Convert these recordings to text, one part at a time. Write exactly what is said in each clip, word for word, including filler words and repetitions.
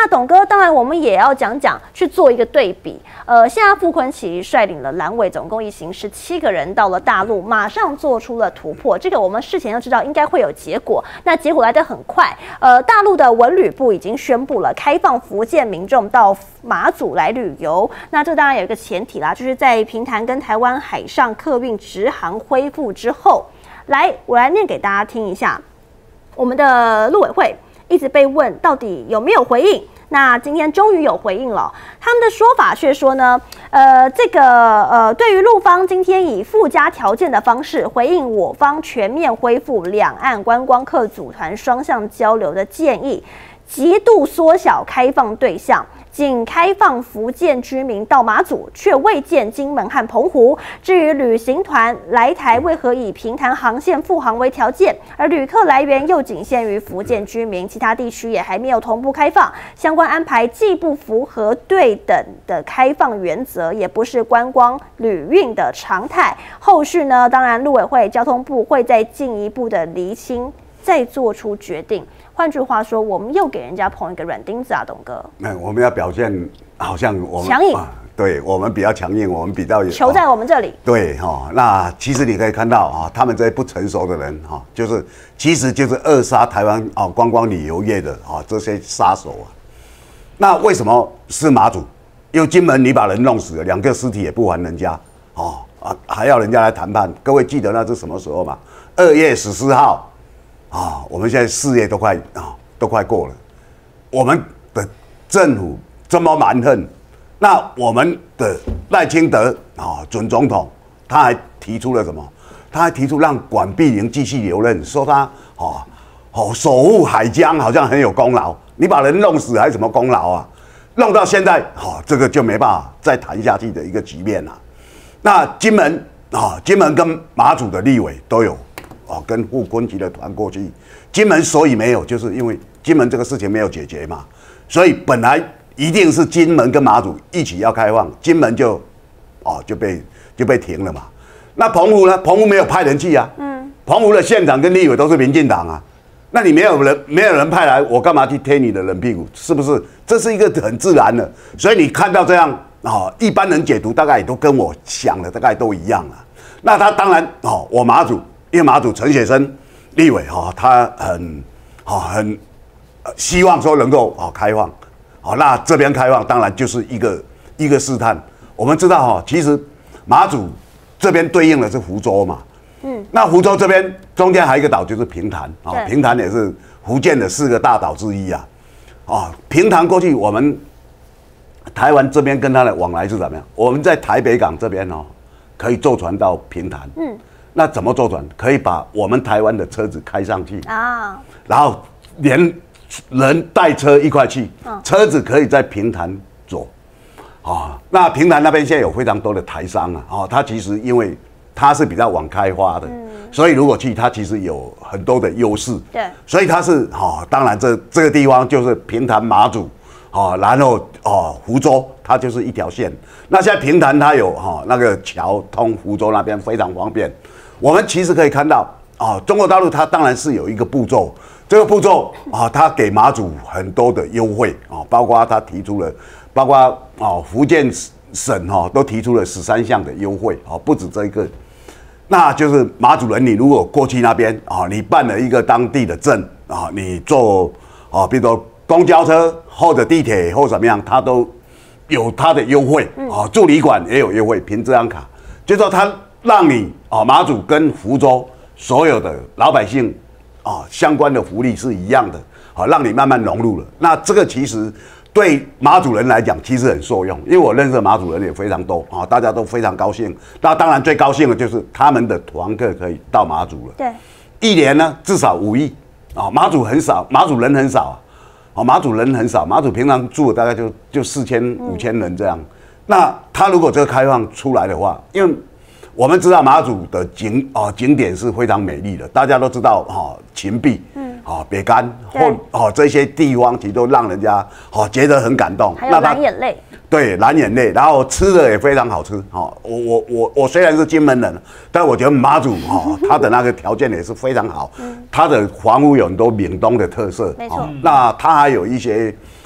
那董哥，当然我们也要讲讲，去做一个对比。呃，现在傅昆萁率领了蓝委，总共一行十七个人到了大陆，马上做出了突破。这个我们事前就知道应该会有结果，那结果来得很快。呃，大陆的文旅部已经宣布了开放福建民众到马祖来旅游。那这当然有一个前提啦，就是在平潭跟台湾海上客运直航恢复之后。来，我来念给大家听一下。我们的陆委会一直被问到底有没有回应，那今天终于有回应了。他们的说法却说呢，呃，这个呃，对于陆方今天以附加条件的方式回应我方全面恢复两岸观光客组团双向交流的建议，极度缩小开放对象。仅开放福建居民到马祖，却未见金门和澎湖。至于旅行团来台为何以平潭航线复航为条件，而旅客来源又仅限于福建居民，其他地区也还没有同步开放，相关安排既不符合对等的开放原则，也不是观光旅运的常态。后续呢，当然陆委会、交通部会再进一步的厘清，再做出决定。换句话说，我们又给人家捧一个软钉子啊，董哥。 那我们要表现好像我们强硬、啊， 对我们比较强硬，我们比较有球在我们这里。 对哈、哦，那其实你可以看到啊、哦，他们这些不成熟的人哈、哦，就是其实就是扼杀台湾啊、哦、观光旅游业的啊、哦、这些杀手啊。那为什么是马祖？因为金门你把人弄死了，两个尸体也不还人家哦啊，还要人家来谈判。各位记得那是什么时候吗？二月十四号。啊、哦，我们现在四月都快啊、哦，都快过了。我们的政府这么蛮横，那我们的赖清德啊、哦，准总统，他还提出了什么？他还提出让管碧玲继续留任，说他哦哦守护海疆好像很有功劳。你把人弄死还有什么功劳啊？弄到现在，哦，这个就没办法再谈下去的一个局面了。那金门啊、哦，金门跟马祖的立委都有。哦，跟傅昆萁的团过去，金门所以没有，就是因为金门这个事情没有解决嘛，所以本来一定是金门跟马祖一起要开放，金门就哦就被就被停了嘛。那澎湖呢？澎湖没有派人去啊，嗯，澎湖的县长跟立委都是民进党啊，那你没有人没有人派来，我干嘛去贴你的冷屁股？是不是？这是一个很自然的，所以你看到这样啊、哦，一般人解读大概也都跟我想的大概都一样啊。那他当然哦，我马祖。因为马祖陈雪生立委哈，他很好很希望说能够啊开放，好，那这边开放当然就是一个一个试探。我们知道哈，其实马祖这边对应的是福州嘛，嗯，那福州这边中间还有一个岛就是平潭啊，平潭也是福建的四个大岛之一啊，啊，平潭过去我们台湾这边跟它的往来是怎么样？我们在台北港这边哦，可以坐船到平潭，嗯。那怎么坐船？可以把我们台湾的车子开上去啊，然后连人带车一块去，嗯、车子可以在平潭走，啊、哦，那平潭那边现在有非常多的台商啊，哦，它其实因为它是比较晚开发的，嗯、所以如果去它其实有很多的优势，对，所以它是哦，当然这这个地方就是平潭马祖，哦，然后哦福州它就是一条线，那现在平潭它有哈、哦、那个桥通福州那边非常方便。我们其实可以看到啊、哦，中国大陆它当然是有一个步骤，这个步骤啊，它给马祖很多的优惠啊、哦，包括它提出了，包括啊、哦、福建省哈、哦、都提出了十三项的优惠啊、哦，不止这一个，那就是马祖人你如果过去那边啊、哦，你办了一个当地的证啊、哦，你坐啊，比如说公交车或者地铁或怎么样，它都有它的优惠啊、哦，住旅馆也有优惠，凭这张卡，就说它。让你啊马祖跟福州所有的老百姓啊相关的福利是一样的，好让你慢慢融入了。那这个其实对马祖人来讲其实很受用，因为我认识的马祖人也非常多啊，大家都非常高兴。那当然最高兴的就是他们的团客可以到马祖了。对，一年呢至少五亿啊，马祖很少，马祖人很少啊，啊马祖人很少，马祖平常住的大概就就四千五千人这样。嗯、那他如果这个开放出来的话，因为我们知道马祖的景啊、哦、景点是非常美丽的，大家都知道哈、哦，芹壁，嗯，啊、哦、北竿或哦这些地方其实都让人家哦觉得很感动。 还有蓝眼泪， 对，蓝眼泪，然后吃的也非常好吃。哦，我我我我虽然是金门人，但我觉得马祖哦它的那个条件也是非常好，嗯、它的房屋有很多闽东的特色，没错、哦。那它还有一些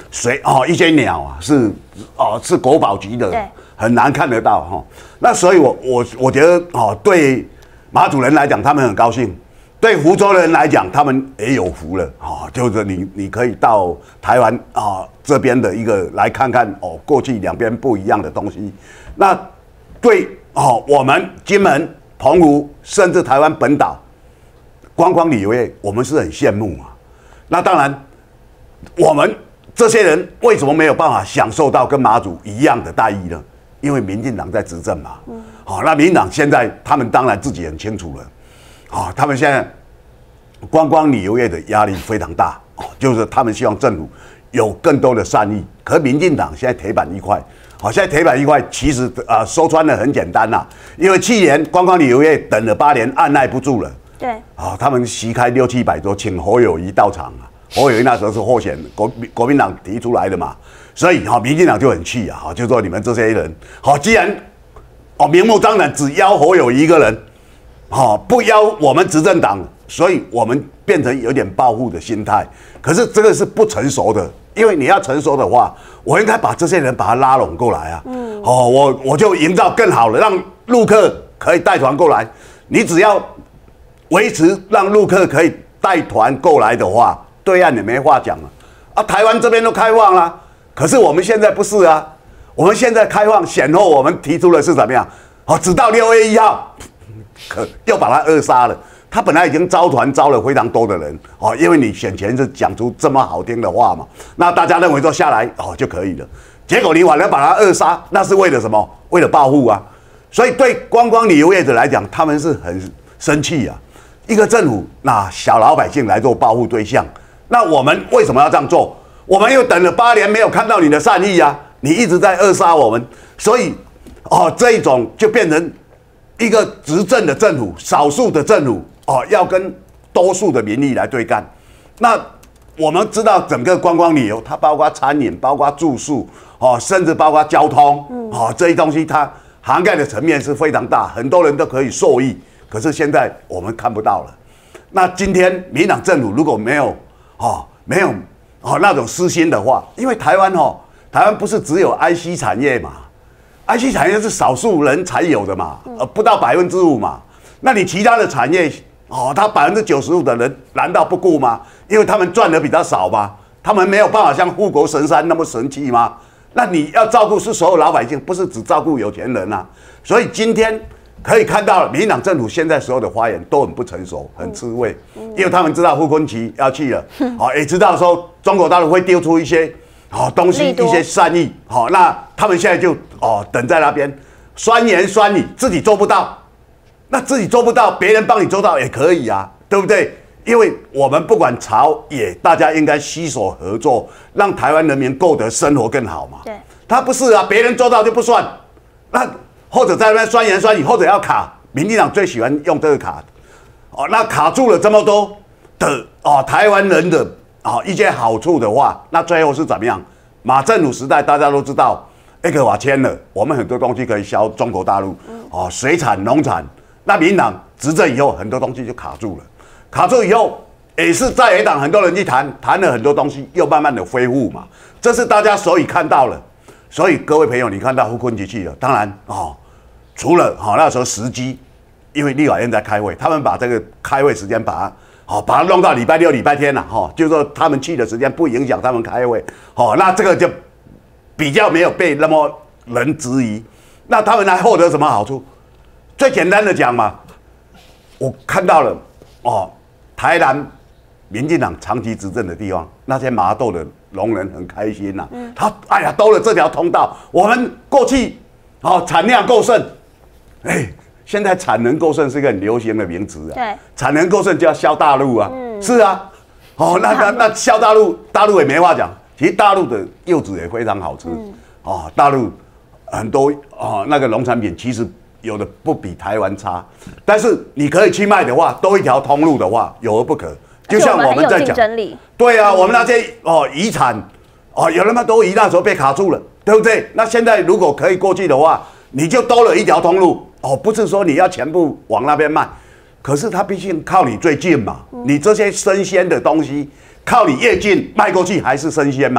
水哦一些鸟啊是哦是国宝级的，很难看得到哈、哦。那所以我我我觉得哦，对马祖人来讲，他们很高兴；对福州人来讲，他们也有福了哦。就是你你可以到台湾啊、哦、这边的一个来看看哦，过去两边不一样的东西。那对哦，我们金门、澎湖，甚至台湾本岛观光旅游业，我们是很羡慕啊。那当然，我们这些人为什么没有办法享受到跟马祖一样的待遇呢？因为民进党在执政嘛。嗯。好、哦，那民进党现在他们当然自己很清楚了。啊、哦，他们现在观光旅游业的压力非常大，哦，就是他们希望政府有更多的善意。可民进党现在铁板一块。好，现在铁板一块，其实啊、呃，说穿了很简单啦，因为去年观光旅游业等了八年，按耐不住了。 对。啊、 哦，他们席开六七百桌，请侯友宜到场啊。侯友宜那时候是候选国国民党提出来的嘛，所以好、哦，民进党就很气啊，就说你们这些人，好、哦，既然哦明目张胆只邀侯友宜一个人，好、哦，不邀我们执政党，所以我们变成有点报复的心态。可是这个是不成熟的。因为你要成熟的话，我应该把这些人把他拉拢过来啊。嗯，哦，我我就营造更好的，让陆客可以带团过来。你只要维持让陆客可以带团过来的话，对岸也没话讲了。啊，台湾这边都开放了，可是我们现在不是啊。我们现在开放显后，我们提出的是怎么样？哦，直到六月一号，可又把他扼杀了。他本来已经招团招了非常多的人哦，因为你选前是讲出这么好听的话嘛，那大家认为说下来哦就可以了，结果你反而把他扼杀，那是为了什么？为了报复啊！所以对观光旅游业者来讲，他们是很生气啊。一个政府拿小老百姓来做报复对象，那我们为什么要这样做？我们又等了八年没有看到你的善意啊，你一直在扼杀我们，所以哦这一种就变成一个执政的政府，少数的政府。哦，要跟多数的民意来对干。那我们知道整个观光旅游，它包括餐饮，包括住宿，哦，甚至包括交通，哦，这些东西它涵盖的层面是非常大，很多人都可以受益。可是现在我们看不到了。那今天民进党政府如果没有哦没有哦那种私心的话，因为台湾哦，台湾不是只有 I C 产业嘛 ，I C 产业是少数人才有的嘛，呃，不到百分之五嘛。那你其他的产业？哦，他百分之九十五的人难道不顾吗？因为他们赚的比较少吗？他们没有办法像护国神山那么神奇吗？那你要照顾是所有老百姓，不是只照顾有钱人啊。所以今天可以看到，民进党政府现在所有的发言都很不成熟，很吃味，因为他们知道傅昆萁要去了，哦，也知道说中国大陆会丢出一些好东西，一些善意，好，那他们现在就哦等在那边酸言酸语，自己做不到。那自己做不到，别人帮你做到也可以啊，对不对？因为我们不管朝野，大家应该携手合作，让台湾人民过得生活更好嘛。对，他不是啊，别人做到就不算，那或者在那边酸言酸语，或者要卡，民进党最喜欢用这个卡，哦，那卡住了这么多的哦台湾人的哦一些好处的话，那最后是怎么样？马政府时代大家都知道，埃克瓦签了，我们很多东西可以销中国大陆，哦，水产、农产。那民进党执政以后，很多东西就卡住了，卡住以后也是在野党很多人去谈，谈了很多东西，又慢慢的恢复嘛，这是大家所以看到了。所以各位朋友，你看到傅昆萁去了，当然哦，除了好、哦、那时候时机，因为立法院在开会，他们把这个开会时间把它好、哦、把它弄到礼拜六、礼拜天了哈、哦，就是说他们去的时间不影响他们开会，好、哦，那这个就比较没有被那么人质疑。那他们还获得什么好处？最简单的讲嘛，我看到了哦，台南民进党长期执政的地方，那些麻豆的农人很开心呐、啊。嗯、他哎呀，多了这条通道，我们过去哦产量够剩，哎，现在产能够剩是一个很流行的名词啊。对，产能够剩就要销大陆啊。嗯，是啊。哦，那那那销大陆，大陆也没话讲。其实大陆的柚子也非常好吃。嗯、哦，大陆很多哦那个农产品其实。有的不比台湾差，但是你可以去卖的话，多一条通路的话，有而不可。就像我们在讲，对啊，我们那些哦遗产哦有那么多遗，那时候被卡住了，对不对？那现在如果可以过去的话，你就多了一条通路哦，不是说你要全部往那边卖，可是它毕竟靠你最近嘛，你这些生鲜的东西靠你越近卖过去还是生鲜嘛。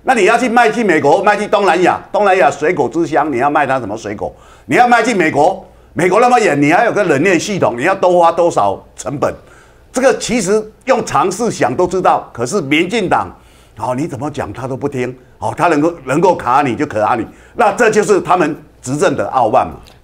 那你要去卖去美国，卖去东南亚，东南亚水果之乡，你要卖它什么水果？你要卖去美国，美国那么远，你还有个冷链系统，你要多花多少成本？这个其实用常识想都知道，可是民进党，哦，你怎么讲他都不听，哦，他能够能够卡你就卡你，那这就是他们执政的傲慢嘛。